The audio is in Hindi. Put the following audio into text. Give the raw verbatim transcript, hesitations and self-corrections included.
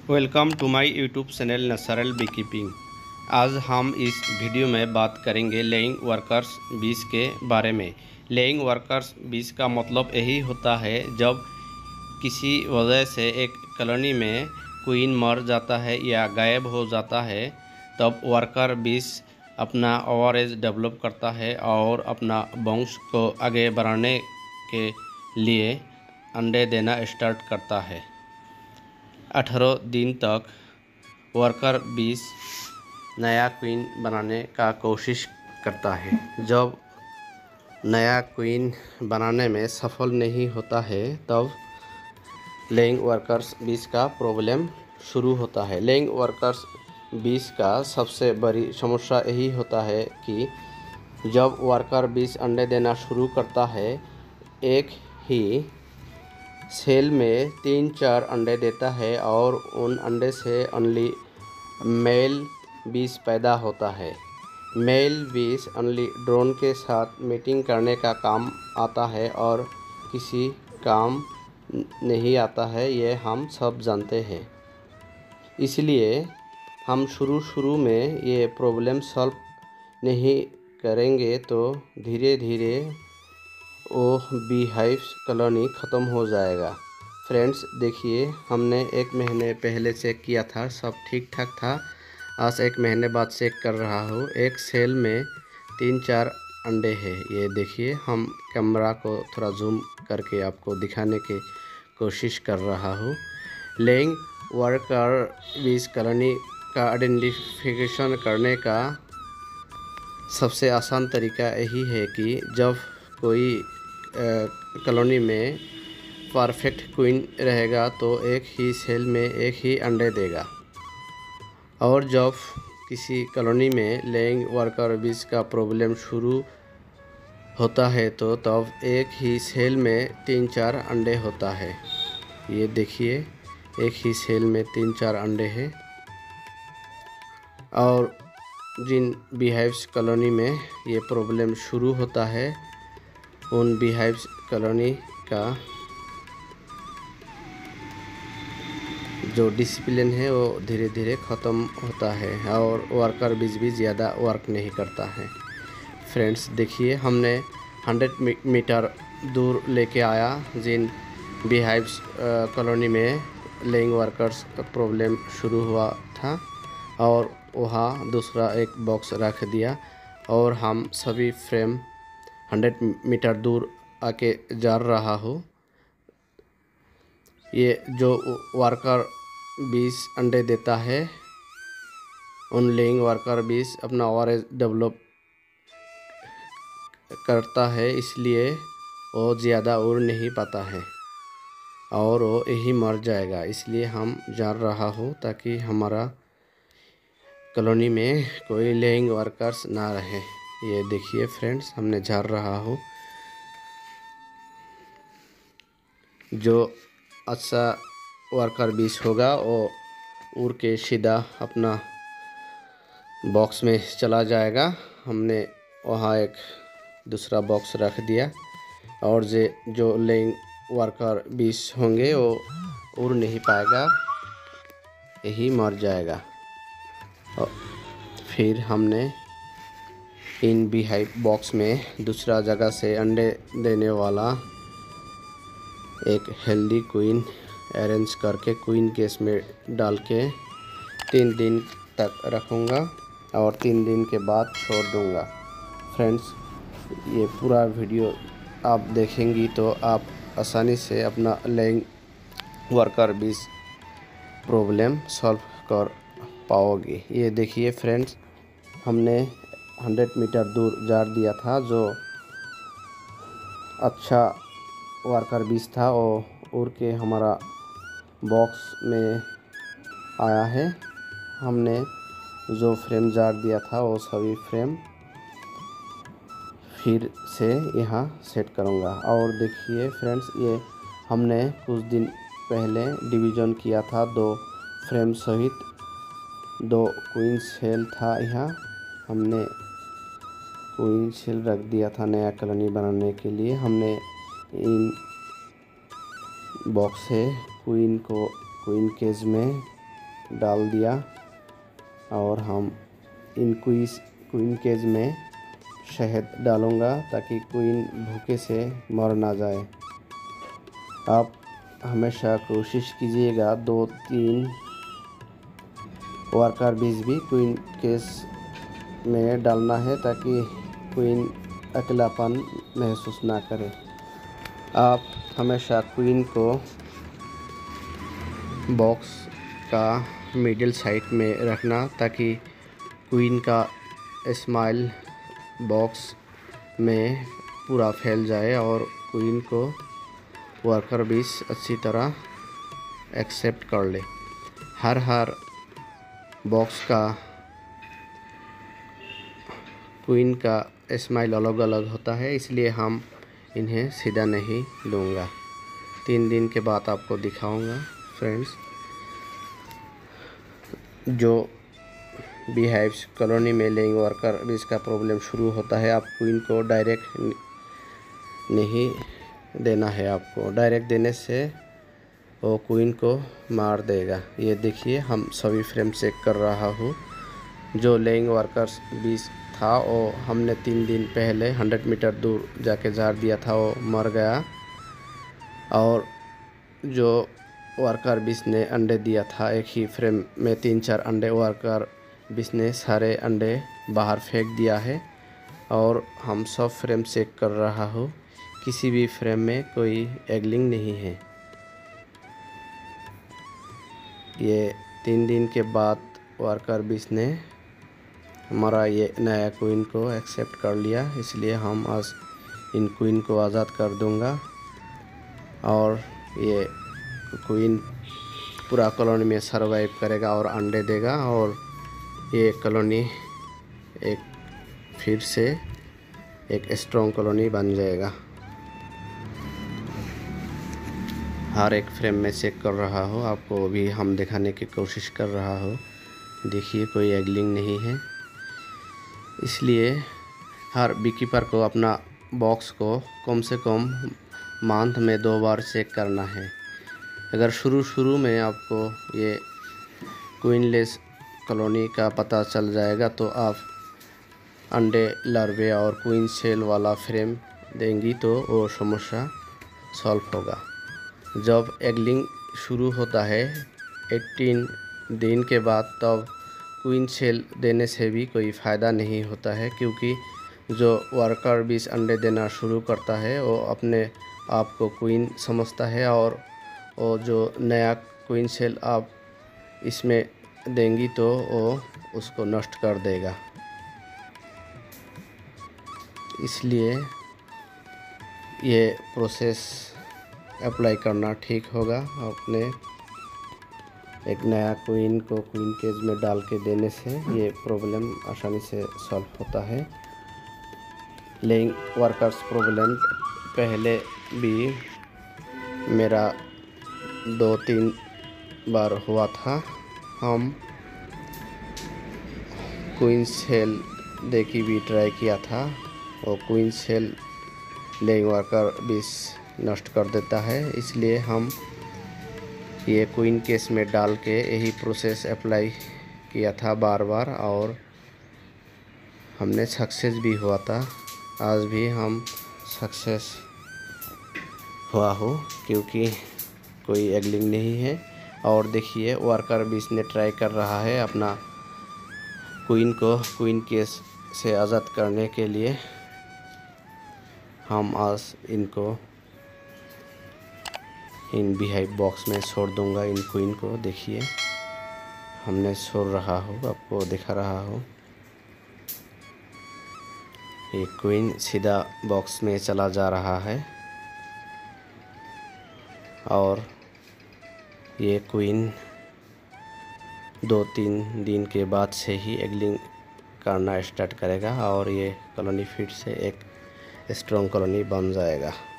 Welcome to my YouTube channel natural bee keeping. आज हम इस वीडियो में बात करेंगे लेइंग वर्कर्स बीज के बारे में। लेइंग वर्कर्स बीज का मतलब यही होता है जब किसी वजह से एक कॉलोनी में क्वीन मर जाता है या गायब हो जाता है, तब वर्कर बीज अपना ओवरेज डेवलप करता है और अपना वंश को आगे बढ़ाने के लिए अंडे देना स्टार्ट करता है। अठारह दिन तक वर्कर बीज नया क्वीन बनाने का कोशिश करता है। जब नया क्वीन बनाने में सफल नहीं होता है, तब लेइंग वर्कर्स बीज का प्रॉब्लम शुरू होता है। लेइंग वर्कर्स बीज का सबसे बड़ी समस्या यही होता है कि जब वर्कर बीज अंडे देना शुरू करता है, एक ही सेल में तीन चार अंडे देता है और उन अंडे से ओनली मेल बीज पैदा होता है। मेल बीज ओनली ड्रोन के साथ मीटिंग करने का काम आता है और किसी काम नहीं आता है, ये हम सब जानते हैं। इसलिए हम शुरू शुरू में ये प्रॉब्लम सॉल्व नहीं करेंगे तो धीरे धीरे वो बी हाइव कॉलोनी ख़त्म हो जाएगा। फ्रेंड्स देखिए, हमने एक महीने पहले चेक किया था, सब ठीक ठाक था। आज एक महीने बाद चेक कर रहा हूँ, एक सेल में तीन चार अंडे हैं। ये देखिए, हम कैमरा को थोड़ा जूम करके आपको दिखाने की कोशिश कर रहा हूँ। लेइंग वर्कर बीज कॉलोनी का आइडेंटिफिकेशन करने का सबसे आसान तरीका यही है कि जब कोई कॉलोनी में परफेक्ट क्वीन रहेगा तो एक ही सेल में एक ही अंडे देगा, और जब किसी कॉलोनी में लेइंग वर्कर बीज का प्रॉब्लम शुरू होता है तो तब एक ही सेल में तीन चार अंडे होता है। ये देखिए, एक ही सेल में तीन चार अंडे हैं। और जिन बीहाइव्स कॉलोनी में ये प्रॉब्लम शुरू होता है, उन बीहाइव्स कॉलोनी का जो डिसिप्लिन है वो धीरे धीरे ख़त्म होता है और वर्कर बीज भी ज़्यादा वर्क नहीं करता है। फ्रेंड्स देखिए, हमने सौ मीटर दूर लेके आया जिन बीहाइव्स कॉलोनी में लेइंग वर्कर्स का प्रॉब्लम शुरू हुआ था, और वहाँ दूसरा एक बॉक्स रख दिया और हम सभी फ्रेम सौ मीटर दूर आके जा रहा हूँ। ये जो वर्कर बीज अंडे देता है, उन लेइंग वर्कर बीज अपना ओवरेज डेवलप करता है, इसलिए वो ज़्यादा उड़ नहीं पाता है और वो यही मर जाएगा। इसलिए हम जा रहा हूँ ताकि हमारा कॉलोनी में कोई लेइंग वर्कर्स ना रहे। ये देखिए फ्रेंड्स, हमने झाड़ रहा हूँ। जो अच्छा वर्कर बीज होगा वो उड़ के सीधा अपना बॉक्स में चला जाएगा। हमने वहाँ एक दूसरा बॉक्स रख दिया, और जे जो लेइंग वर्कर बीज होंगे वो उड़ नहीं पाएगा, यही मर जाएगा। और फिर हमने इन बीहाइव बॉक्स में दूसरा जगह से अंडे देने वाला एक हेल्दी क्वीन अरेंज करके क्वीन केस में डाल के तीन दिन तक रखूँगा और तीन दिन के बाद छोड़ दूँगा। फ्रेंड्स, ये पूरा वीडियो आप देखेंगी तो आप आसानी से अपना laying worker bee problem solve कर पाओगे। ये देखिए फ्रेंड्स, हमने सौ मीटर दूर जार दिया था। जो अच्छा वर्कर बीज था वो उड़ के हमारा बॉक्स में आया है। हमने जो फ्रेम जार दिया था वो सभी फ्रेम फिर से यहाँ सेट करूँगा। और देखिए फ्रेंड्स, ये हमने कुछ दिन पहले डिवीज़न किया था, दो फ्रेम सहित दो क्वीन सेल था। यहाँ हमने क्वीन सेल रख दिया था नया कॉलोनी बनाने के लिए। हमने इन बॉक्स से क्वीन को क्वीन केज में डाल दिया और हम इन क्वीस क्वीन केज में शहद डालूँगा ताकि क्वीन भूखे से मर ना जाए। आप हमेशा कोशिश कीजिएगा दो तीन वर्कर बीज भी क्वीन केज में डालना है ताकि क्वीन अकेलापन महसूस ना करे। आप हमेशा क्वीन को बॉक्स का मिडिल साइड में रखना ताकि क्वीन का स्माइल बॉक्स में पूरा फैल जाए और क्वीन को वर्कर बीज अच्छी तरह एक्सेप्ट कर ले। हर हर बॉक्स का क्वीन का स्माइल अलग अलग होता है, इसलिए हम इन्हें सीधा नहीं लूँगा। तीन दिन के बाद आपको दिखाऊंगा फ्रेंड्स। जो बीहाइव्स कॉलोनी में लेइंग वर्कर बीज का प्रॉब्लम शुरू होता है, आप क्वीन को डायरेक्ट नहीं देना है। आपको डायरेक्ट देने से वो क्वीन को मार देगा। ये देखिए, हम सभी फ्रेम चेक कर रहा हूँ। जो लेइंग वर्कर्स बीज था वो हमने तीन दिन पहले हंड्रेड मीटर दूर जाके झाड़ दिया था, वो मर गया। और जो वर्कर बीज ने अंडे दिया था, एक ही फ्रेम में तीन चार अंडे, वर्कर बीज ने सारे अंडे बाहर फेंक दिया है। और हम सब फ्रेम चेक कर रहा हूँ, किसी भी फ्रेम में कोई एगलिंग नहीं है। ये तीन दिन के बाद वर्कर बीज ने हमारा ये नया क्वीन को एक्सेप्ट कर लिया, इसलिए हम आज इन क्वीन को आज़ाद कर दूंगा और ये क्वीन पूरा कॉलोनी में सरवाइव करेगा और अंडे देगा और ये कॉलोनी एक फिर से एक स्ट्रॉन्ग कॉलोनी बन जाएगा। हर एक फ्रेम में चेक कर रहा हो, आपको भी हम दिखाने की कोशिश कर रहा हो। देखिए, कोई एगलिंग नहीं है। इसलिए हर बीकीपर को अपना बॉक्स को कम से कम मंथ में दो बार चेक करना है। अगर शुरू शुरू में आपको ये क्वीनलेस कॉलोनी का पता चल जाएगा तो आप अंडे, लार्वे और क्वीन सेल वाला फ्रेम देंगी तो वो समस्या सॉल्व होगा। जब एगलिंग शुरू होता है अठारह दिन के बाद, तब क्वीन सेल देने से भी कोई फ़ायदा नहीं होता है, क्योंकि जो वर्कर बीज अंडे देना शुरू करता है वो अपने आप को क्वीन समझता है और वो जो नया क्वीन सेल आप इसमें देंगी तो वो उसको नष्ट कर देगा। इसलिए ये प्रोसेस अप्लाई करना ठीक होगा। अपने एक नया क्वीन को क्वीन केज में डाल के देने से ये प्रॉब्लम आसानी से सॉल्व होता है। लेइंग वर्कर्स प्रॉब्लम पहले भी मेरा दो तीन बार हुआ था। हम क्वीन सेल दे की भी ट्राई किया था, और क्वीन सेल लेइंग वर्कर बीज नष्ट कर देता है। इसलिए हम ये क्वीन केस में डाल के यही प्रोसेस अप्लाई किया था बार बार, और हमने सक्सेस भी हुआ था। आज भी हम सक्सेस हुआ हो क्योंकि कोई एगलिंग नहीं है। और देखिए, वर्कर बीज ने ट्राई कर रहा है अपना क्वीन को क्वीन केस से आज़ाद करने के लिए। हम आज इनको इन बीहाइव बॉक्स में छोड़ दूंगा। इन क्वीन को देखिए, हमने छोड़ रहा हो, आपको दिखा रहा हो। ये क्वीन सीधा बॉक्स में चला जा रहा है और ये क्वीन दो तीन दिन के बाद से ही एगलिंग करना स्टार्ट करेगा और ये कॉलोनी फिर से एक स्ट्रॉन्ग कॉलोनी बन जाएगा।